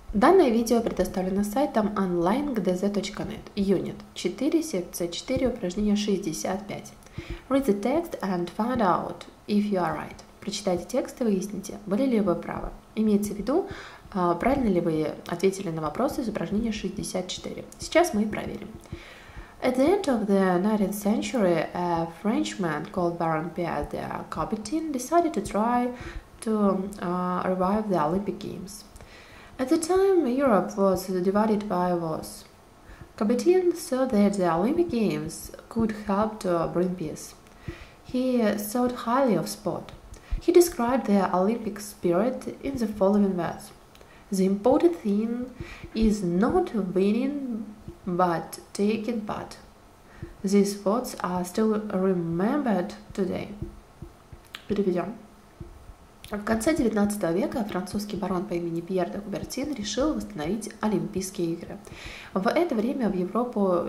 Данное видео предоставлено сайтом online.gdz.net, Unit 4, секция 4, упражнение 65. Read the text and find out if you are right. Прочитайте текст и выясните, были ли вы правы. Имеется в виду, правильно ли вы ответили на вопросы из упражнения 64. Сейчас мы и проверим. At the end of the 19th century, a Frenchman called Baron Pierre de Coubertin decided to try to revive the Olympic Games. At the time, Europe was divided by wars. Coubertin thought that the Olympic Games could help to bring peace. He thought highly of sport. He described the Olympic spirit in the following words. The important thing is not winning, but taking part. These words are still remembered today. Переведем. В конце XIX века французский барон по имени Пьер де Кубертин решил восстановить Олимпийские игры. В это время в Европу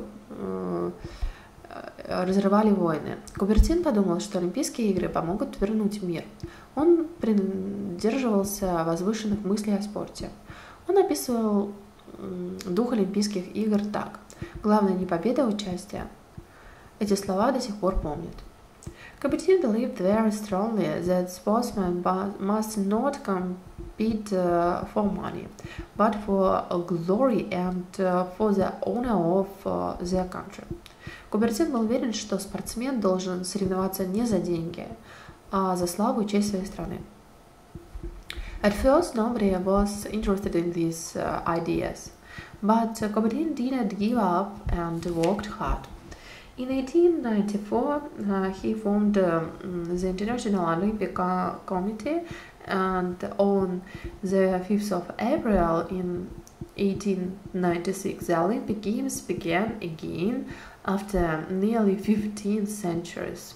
разрывали войны. Кубертин подумал, что Олимпийские игры помогут вернуть мир. Он придерживался возвышенных мыслей о спорте. Он описывал дух Олимпийских игр так. Главное не победа, а участие. Эти слова до сих пор помнят. Coubertin believed very strongly that sportsmen must not compete for money, but for glory and for the honor of their country. Кубертин был уверен, что спортсмен должен соревноваться не за деньги, а за славу и честь своей страны. At first, nobody was interested in these ideas, but Coubertin didn't give up and worked hard. In 1894, he formed the International Olympic Committee, and on the 5th of April in 1896, the Olympic Games began again after nearly 15 centuries.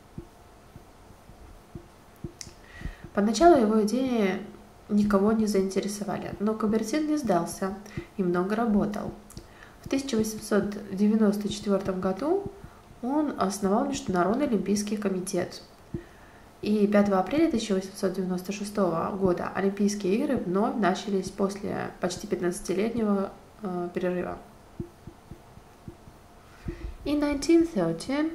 Поначалу его идеи никого не заинтересовали, но Coubertin не сдался и много работал. В 1894 году он основал Международный олимпийский комитет. И 5 апреля 1896 года Олимпийские игры вновь начались после почти 15-летнего перерыва. In 1913,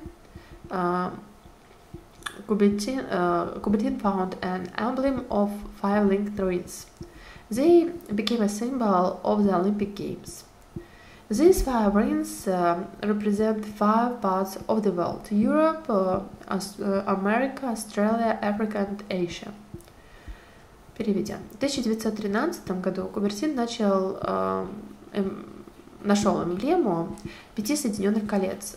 Coubertin found an emblem of 5 linked rings. They became a symbol of the Olympic Games. These 5 rings represent 5 parts of the world: Europe, America, Australia, Africa and Asia. Переведем. В 1913 году Coubertin нашел эмблему 5 соединенных колец.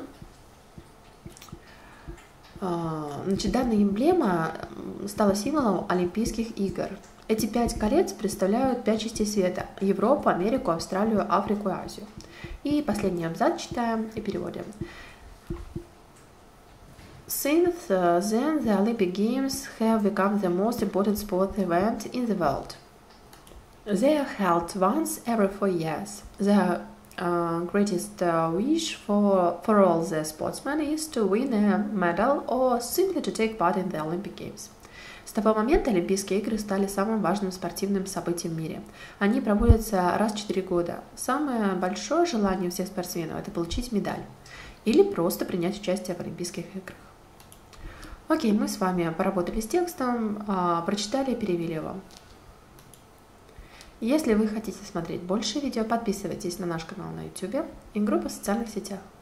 Данная эмблема стала символом Олимпийских игр. Эти 5 колец представляют 5 частей света: Европу, Америку, Австралию, Африку и Азию. И последний абзац читаем и переводим. Since then, the Olympic Games have become the most important sport event in the world. They are held once every 4 years. The greatest wish for all the sportsmen is to win a medal or simply to take part in the Olympic Games. С того момента Олимпийские игры стали самым важным спортивным событием в мире. Они проводятся раз в 4 года. Самое большое желание у всех спортсменов – это получить медаль или просто принять участие в Олимпийских играх. Окей, мы с вами поработали с текстом, прочитали и перевели его. Если вы хотите смотреть больше видео, подписывайтесь на наш канал на YouTube и группу в социальных сетях.